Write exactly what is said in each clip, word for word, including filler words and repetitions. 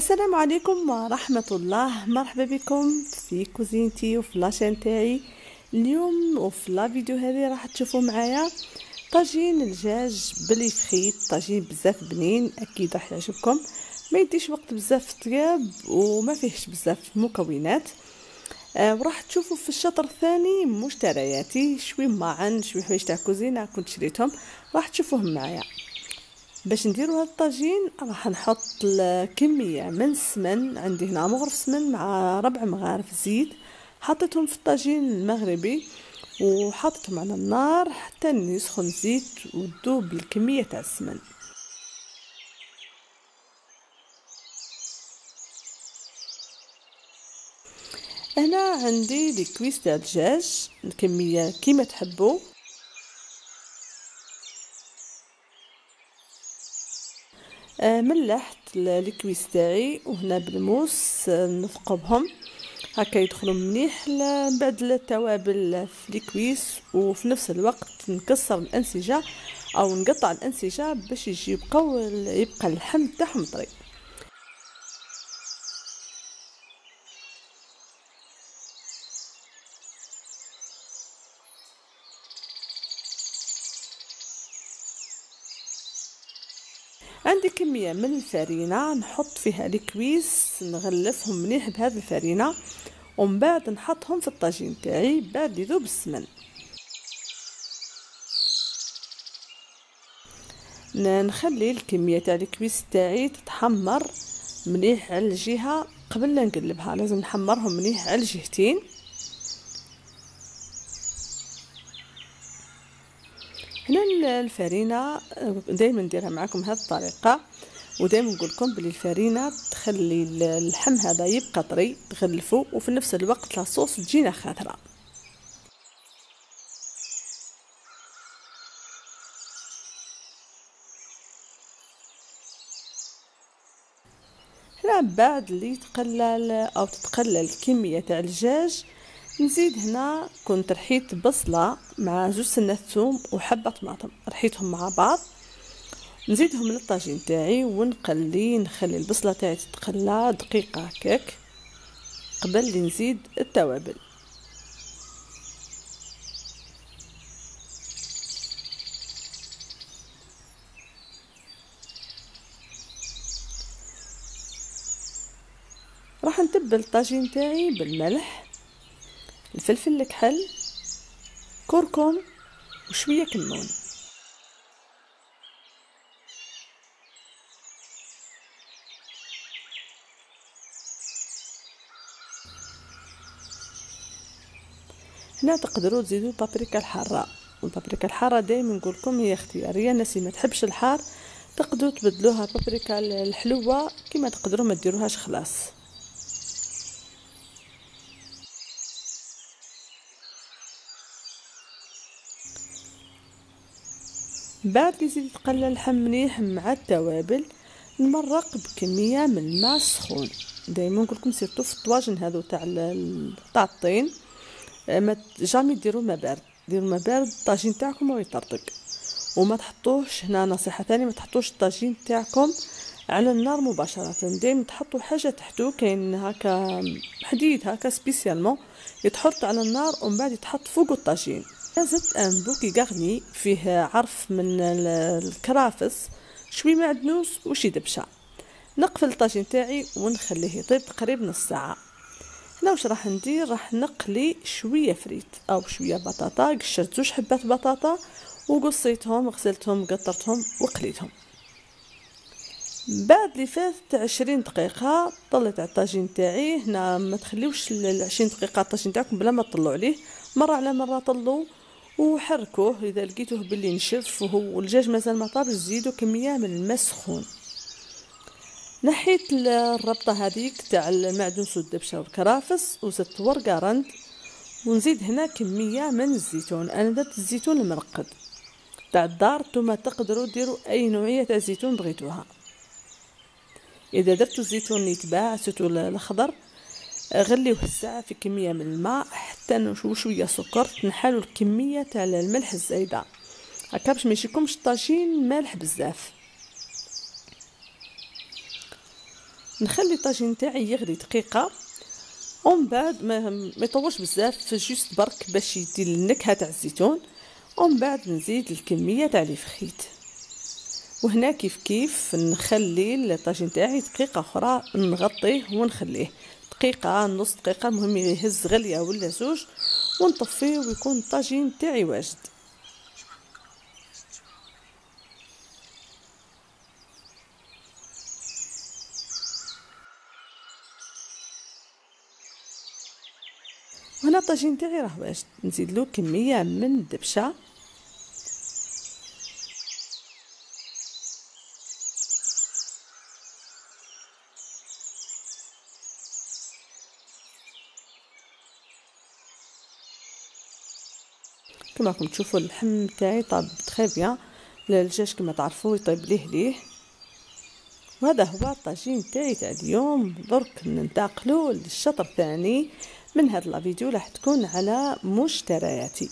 السلام عليكم ورحمة الله. مرحبا بكم في كوزينتي وفي لاشين تاعي. اليوم وفي لا فيديو هذه راح تشوفوا معايا طاجين الدجاج بالفخيت. طاجين بزاف بنين، اكيد راح يعجبكم. ما يديش وقت بزاف في الطياب وما فيهش بزاف مكونات. آه وراح تشوفوا في الشطر الثاني مشترياتي، شوي معن شوي حوايج تاع كوزينه كنت شريتهم، راح تشوفوهم معايا. باش نديروا هذا الطاجين راح نحط كميه من السمن. عندي هنا مغرف سمن مع ربع مغارف زيت، حطيتهم في الطاجين المغربي وحطيتهم على النار حتى يسخن الزيت وتذوب الكميه تاع السمن. هنا عندي لي كويس تاع الدجاج، الكميه كيما تحبوا. آه ملحت الكويس تاعي وهنا بالموس نثقبهم هكا يدخلوا مليح. بعد التوابل في الكويس وفي نفس الوقت نكسر الانسجه او نقطع الانسجه باش يجي يبقاو يبقى اللحم تاعهم طري. عندي كميه من الفرينه نحط فيها الكويس، نغلفهم مليح بهذه الفرينه ومن بعد نحطهم في الطاجين تاعي بعد يذوب السمن. نخلي الكميه تاع الكويس تاعي تتحمر مليح على الجهه قبل لا نقلبها، لازم نحمرهم مليح على الجهتين. هنا الفرينه دائما نديرها معكم بهذه الطريقه، ودائما نقول لكم بلي الفرينه تخلي اللحم هذا يبقى طري تغلفه وفي نفس الوقت لاصوص تجينا خاطره. هنا بعد اللي يتقلل او تتقلل الكميه تاع الدجاج نزيد هنا كنت رحيت بصله مع زوج سنات ثوم وحبه طماطم، رحيتهم مع بعض نزيدهم للطاجين تاعي ونقلي. نخلي البصله تاعي تتقلى دقيقه هكاك قبل لي نزيد التوابل. راح نتبل الطاجين تاعي بالملح، الفلفل الكحل، كركم وشويه كمون. هنا تقدروا تزيدوا البابريكا الحاره، والبابريكا الحاره دائما نقول لكم هي اختياريه. الناس اللي ما تحبش الحار تقدروا تبدلوها بابريكا الحلوه كما تقدروا ما ديروهاش خلاص. بعد يزيد يتقلى اللحم مليح مع التوابل نمرق بكميه من الماء سخون. دائما نقول لكم سيرتو في الطواجن هذو تاع تاع الطين ما جامي ديروا ما بارد، ديروا ما بارد الطاجين تاعكم ويطرطق. وما تحطوش هنا نصيحه ثانيه، ما تحطوش الطاجين تاعكم على النار مباشره، دائما تحطوا حاجه تحتو كاين هكا حديد هكا سبيسيالمون يتحط على النار ومن بعد يتحط فوق الطاجين. زدت ان بوكي غارني فيه عرف من الكرافس، شوي معدنوس وشي دبشه. نقفل الطاجين تاعي ونخليه يطيب تقريبا نص ساعه. هنا واش راح ندير، راح نقلي شويه فريت او شويه بطاطا. قشرت زوج حبات بطاطا وقصيتهم غسلتهم قطرتهم وقليتهم. بعد لي فاتت عشرين دقيقه طليت على الطاجين تاعي. هنا ما تخليوش العشرين دقيقه الطاجين تاعكم بلا ما تطلعوا عليه، مره على مره طلوا وحركوه. اذا لقيتوه باللي نشف وهو الدجاج مازال ما طابش زيدوا كميه من الماء سخون. نحيت الربطه هذيك تاع المعدنوس والدبشه والكرافس وزدت ورقه رند ونزيد هنا كميه من الزيتون. انا درت الزيتون المرقد تاع الدار، نتوما تقدروا ديروا اي نوعيه تاع زيتون بغيتوها. اذا درتوا الزيتون اللي يتباع سيتو الاخضر غليوه الساعه في كميه من الماء حتى نشوف شويه سكر، تنحلوا الكميه تاع الملح الزايده هكا باش ما يجيكمش طاجين مالح بزاف. نخلي الطاجين تاعي يغلي دقيقه، ومن بعد ما ما يطولش بزاف، جوست برك باش يدي النكهه تاع الزيتون، ومن بعد نزيد الكميه تاع لي فخيت. وهنا كيف كيف نخلي الطاجين تاعي دقيقه اخرى، نغطيه ونخليه دقيقه نص دقيقه، المهم يهز غليه ولا زوج، ونطفيه ويكون الطاجين تاعي واجد. وهنا الطاجين تاعي راه واجد، نزيد له كميه من الدبشه، كما راكم تشوفوا اللحم تاعي طاب تري بيان. الدجاج كما تعرفوا يطيب ليه ليه. وهذا هو الطاجين تاعي تاع اليوم. درك ننتقلوا للشطر الثاني من هذا الفيديو، راح تكون على مشترياتي.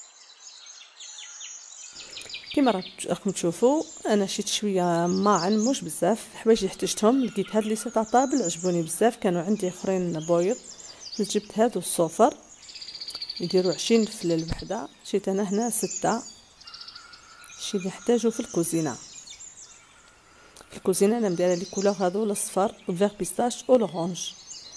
كما راكم تشوفوا انا شيت شويه ماعن مش بزاف الحوايج اللي احتجتهم. لقيت هاد لي سته طابل عجبوني بزاف، كانوا عندي اخرين بويض، جبت هادو الصوفر يديروا عشرين فله الوحده، شيت انا هنا ستة. شي اللي نحتاجو في الكوزينه، في الكوزينه انا مديره لي كولور هادو الاصفر والفيغ بيستاش والاورانج.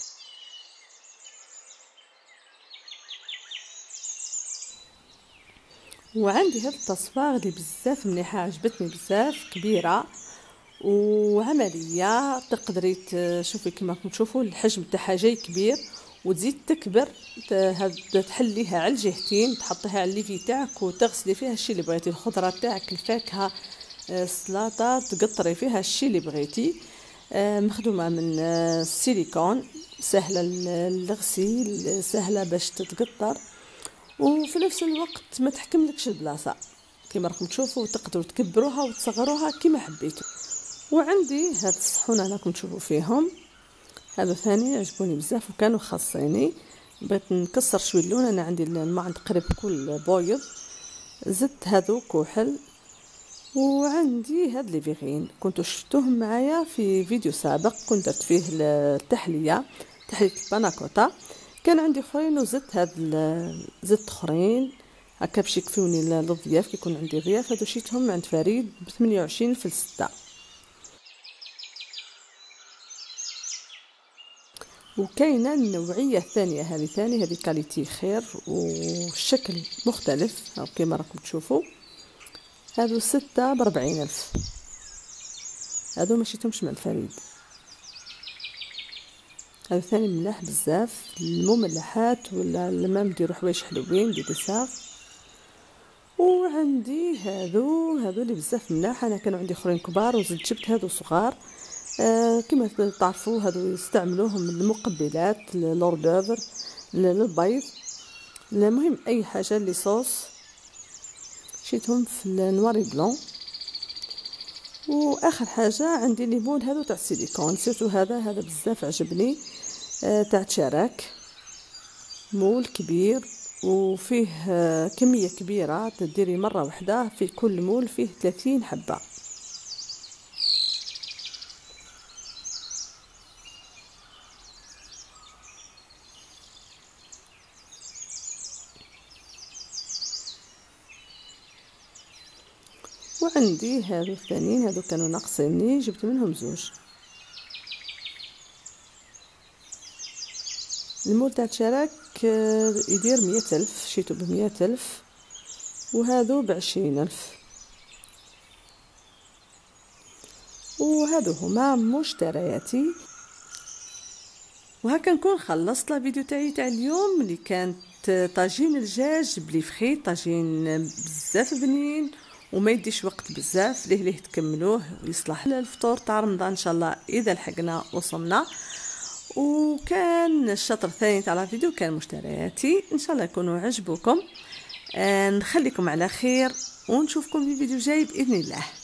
وعندي هاد التصفاغ اللي بزاف مليحه، عجبتني بزاف، كبيره وعمليه. تقدري تشوفي كما راكم تشوفوا الحجم تاعها جاي كبير، وتزيد تكبر تحليها على الجهتين، تحطيها على الليفي تاعك وتغسلي فيها الشيء اللي بغيتي، الخضره تاعك، الفاكهه، السلطه، تقطري فيها الشيء اللي بغيتي. مخدومه من السيليكون، سهله للغسيل، سهله باش تتقطر، وفي نفس الوقت ما تحكملكش البلاصه. كما راكم تشوفوا تقدروا تكبروها وتصغروها كما حبيتوا. وعندي هاد الصحون راكم تشوفوا فيهم، هذا ثاني عجبوني بزاف وكانوا خاصيني. بغيت نكسر شويه اللون، انا عندي الماء تقريب كل بويض، زدت هذو كحل. وعندي هاد لي فيغين كنتو شفتوهم معايا في فيديو سابق، كنت درت فيه التحليه، تحليه الباناكوتا. كان عندي اخرين وزدت هاد زدت اخرين هكا باش يكفيوني للضياف كي يكون عندي ضياف. هادو شيتهم عند فريد ب ثمانية وعشرين في ستة. وكاينه النوعيه الثانيه، هذه ثاني، هذه كاليتي خير والشكل مختلف كما راكم تشوفوا. هادو ستة بربعين الف، هادو ماشيتهمش مع الفريد. هذا ثاني ملاح بزاف، المملحات ولا لما نديرو حوايج حلوين دي ديساغ. وعندي هادو هادو اللي بزاف ملاح، انا كانوا عندي اخرين كبار وزدت جبت هادو صغار. آه كما تعرفوا هادو يستعملوهم المقبلات، لوردوفر، للبيض، المهم اي حاجه اللي صوص. شيتهم في النواري بلون. واخر حاجه عندي ليمون هادو تاع السيليكون، سيرتو هذا هذا بزاف عجبني، آه تاع تشارك، مول كبير وفيه آه كميه كبيره، تديري مره واحده في كل مول فيه ثلاثين حبه. وعندي هادو الثانيين، هادو كانوا ناقصيني، جبت منهم زوج. المول تاع الشراك يدير مية الف، شيتو بمية الف، وهادو بعشرين الف. وهادو هما مشترياتي. وهكا نكون خلصت الفيديو تاعي تاع اليوم، اللي كانت طاجين الدجاج بلي فخيت، طاجين بزاف بنين وما يديش وقت بزاف، ليه ليه تكملوه ويصلح للفطور تاع رمضان ان شاء الله اذا لحقنا وصلنا. وكان الشطر الثاني تاع الفيديو كان مشترياتي، ان شاء الله يكونوا عجبوكم. آه نخليكم على خير ونشوفكم في فيديو جاي باذن الله.